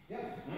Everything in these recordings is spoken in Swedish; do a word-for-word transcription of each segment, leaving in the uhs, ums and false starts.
Ja. Mm.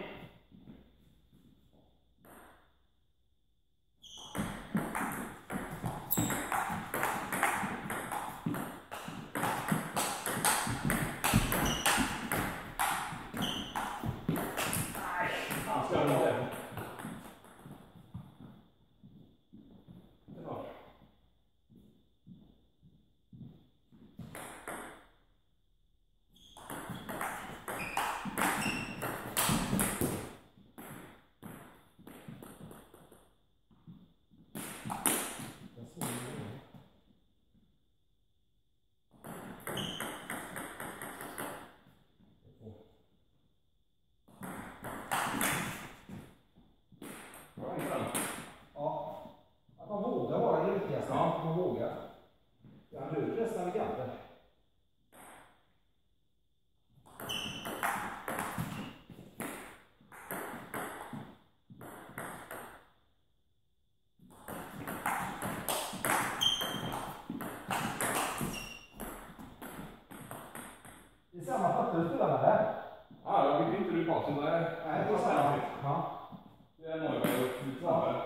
Det är samma papper du spelar med där. Ja, jag vill inte du basen där. Nej, det är samma. Ja. Det är nog jag gjort lite snabbare.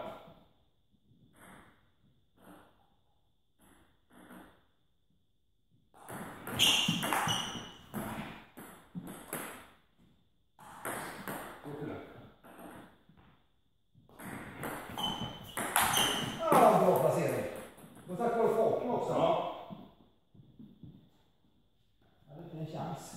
Ja, bra placering. Och tack vare folken också. Ja. Jag hade inte en chans.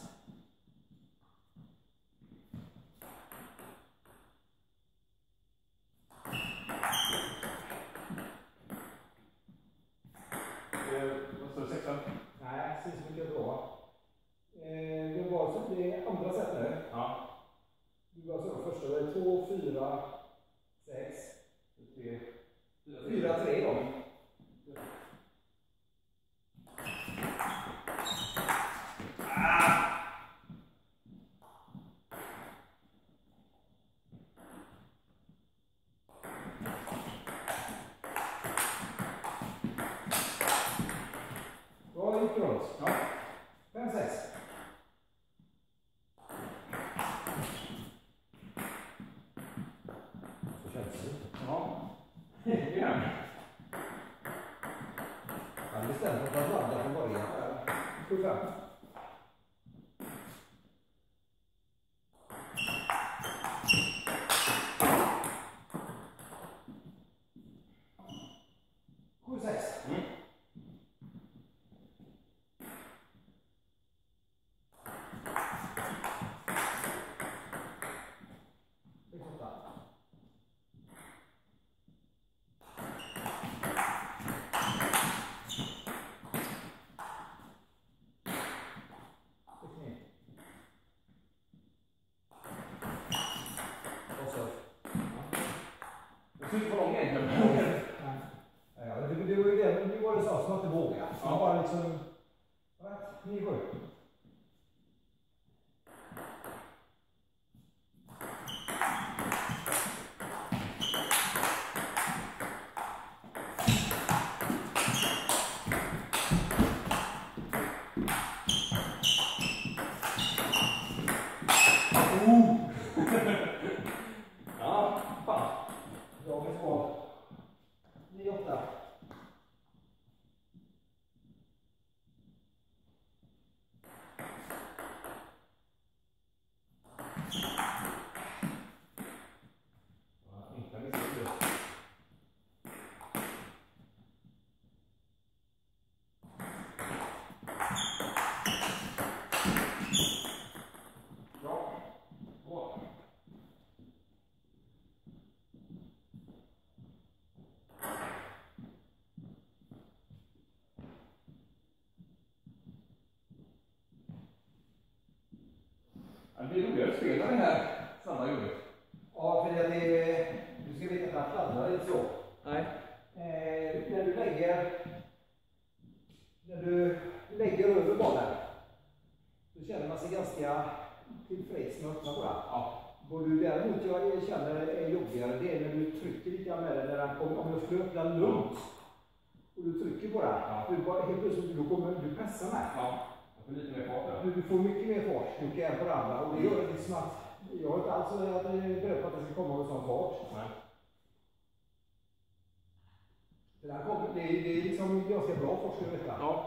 Vad står det? Sexan? Nej, precis som mycket bra. Eh, det var så det andra set nu. Ja. Du var så första, det är två, fyra, sex, tre, fyra, tre då. Ah! Bra gick runt. Ja. fem, sex. Så känns det. Ja. Igen. Han bestämde att han laddade från början. sju, fem. sju, sex. Mm. Jag tycker på lång egentligen. Ja, det, det var ju det, nu var det så som att inte våga. Så Ja. bara liksom, rätt, nio, sju. Ja, fan. Dagens val. nio, åtta. Inte misslyckas. Bra. Bra. Det blir roligare att spela det här samma gjorde. Ja, för det är, du ska veta att han fladdrar inte så. Nej. Eh, när du lägger, när du lägger över bollen, då känner man sig ganska tillfreds med att öppna på den. Ja. Vad du däremot jag känner är jobbigare, det är när du trycker lite grann med den, när den kommer, om jag skulle öppna lugnt och du trycker på den, Ja. du bara, helt plötsligt då kommer du pressa med. Ja. Jag får lite mer fart där. Du, du får mycket mer fart, du kan på den andra, och det gör det liksom att Jag är inte alls beredd på att det ska komma med sån fart. Nej. Det, där kommer, det, det är liksom ganska bra forskning detta. Ja.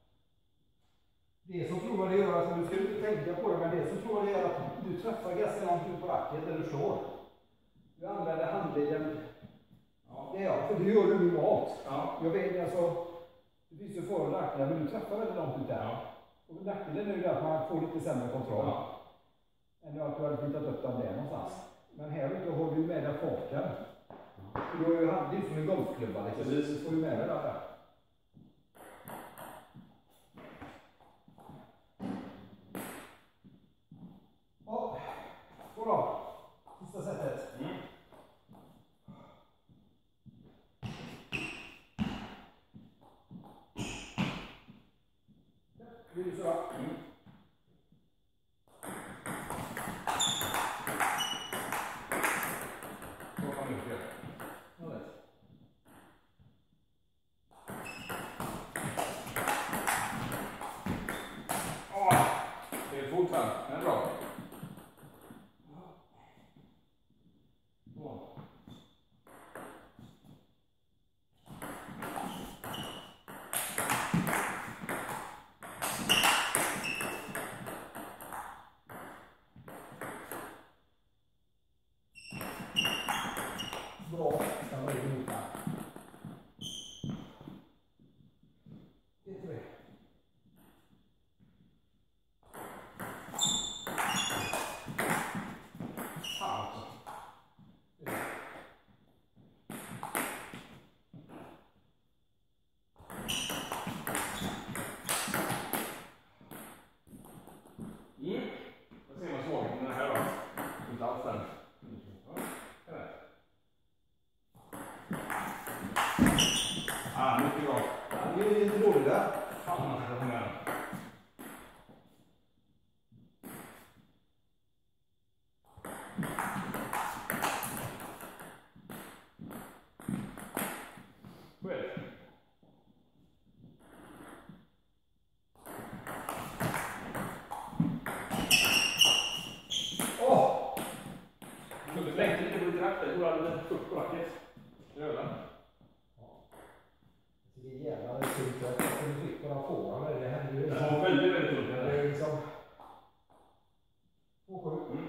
Det som tror jag det gör, alltså du ska inte tänka på det, men det som tror jag det gör att du träffar ganska långt ut på racket där du står. Du använder handleden. Ja. Det gör, för det gör du normalt. Ja. Jag vet alltså, det finns ju för- och nackdelar, men du träffar väldigt långt ut där. Ja. Och nackdelen är ju att man får lite sämre kontroll. Ja. Än att du hade flyttat upp den där någonstans. Men här ute har du med dig farten. Du har ju hand, det är som en golfklubba liksom. Precis. Du får ju med dig där. Ja, så då. Sista sättet. Mm. Vill du köra? Mm. Så kan vi inte göra. Ja, vet. Åh, det är fort här. Det är bra. Så. Bra. Sen var det emot här. Det är tre. Fan också. Mm. Då ser man svagheten den här då. Inte alls den. Ja, det är det. Ah, mycket bra. Ja, det är lite dåligt där. Fan, man ska ta med den. Själv. Åh! Kunde slängt lite på lite rack där. Du hade upp på racket. Röda. Det är jävla sjukt att du fick några få med det. Det hände ju Den liksom. var väldigt, väldigt tungt. Det är liksom. två sju. Mm.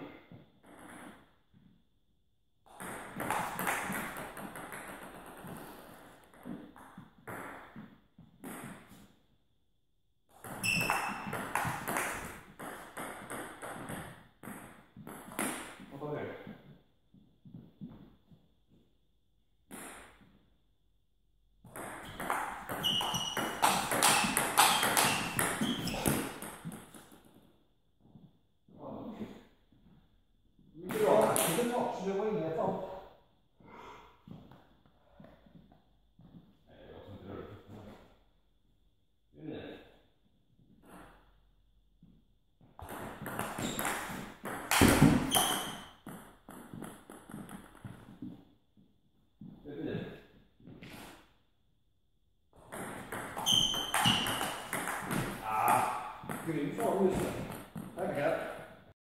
Vad tar det? Mycket bra. Det är klart, så det var inget sånt. Nej, jag tror inte det rör sig. Det är nej. Det är nej. Ah, grym form just nu.